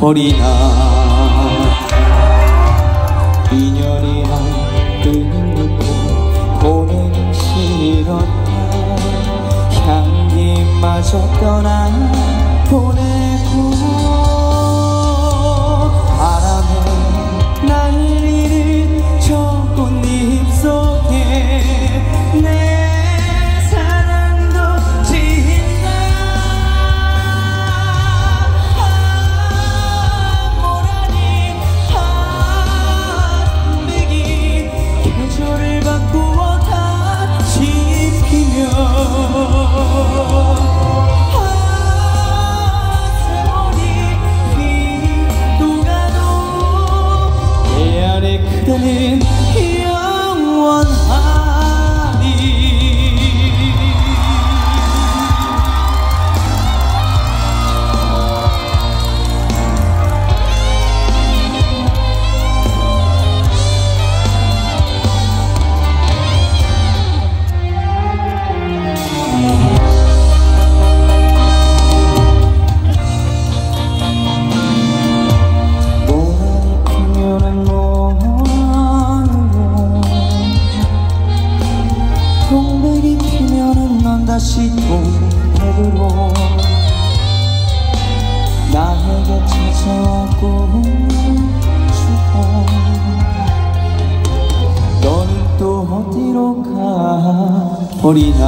버리나 인연이란 뜬금없고 보내긴 싫었다 향기마저 떠나 보내고 바람에 날리는 저 꽃잎 속에 내 사랑도 진다 모라니 한백이 계절을 바꾸어 다시 피면 그대는 영원하리 동백이 피면은 넌 다시 동백으로 나에게 찾아오고 주고 너는 또 어디로 가버리나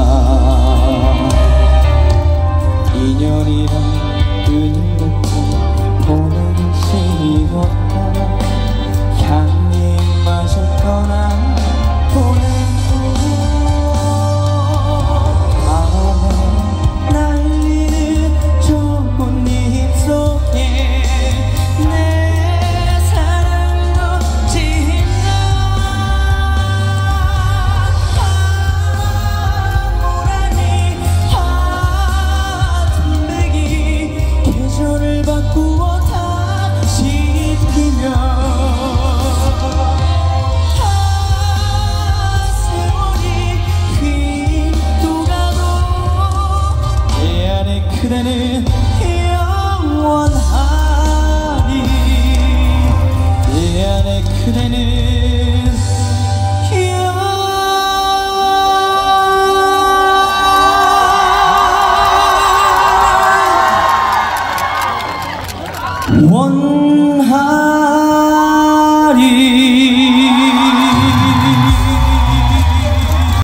인연이란 뜬금없고 보내기 싫었다 향기마저 떠나 그대는 영원하리 내 안에 그대는 원하리